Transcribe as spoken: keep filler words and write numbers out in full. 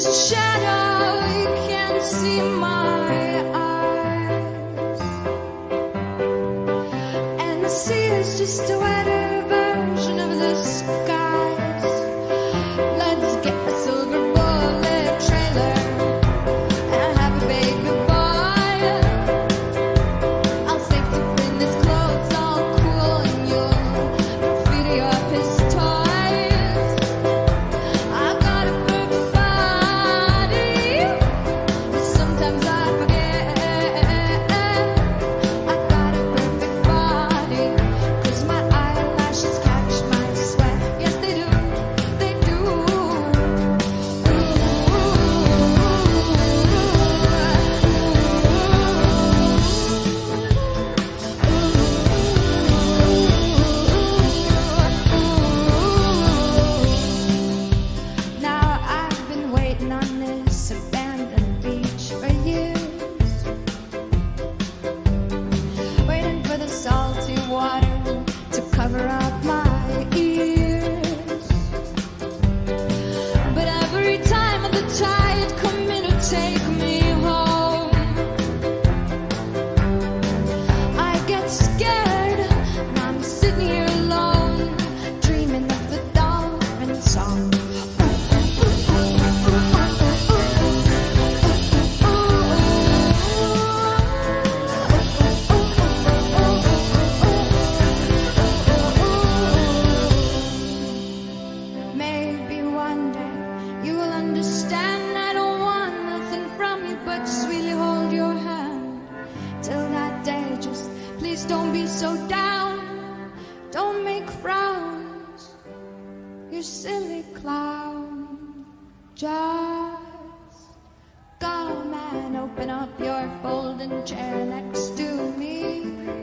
shadow, you can't see my eyes. And the sea is just a wetter version of the skies. Let's get a silver bullet trailer and have a baby boy. I'll save to bring his clothes all cool and you'll graffiti up his toys. I've got a perfect body, but sometimes I forget. I've got a perfect body, 'cause my eyelashes catch my sweat. Yes, they do, they do. Now I've been waiting on this abandoned beach for years, waiting for the salty water to cover up my ears. But every time the tide come in to take me home, I get scared and I'm sitting here alone, dreaming of the dolphin song. Maybe one day you will understand I don't want nothing from you but sweetly hold your hand. Till that day, just please don't be so down. Don't make frowns, you silly clown. Just come and open up your folding chair next to me.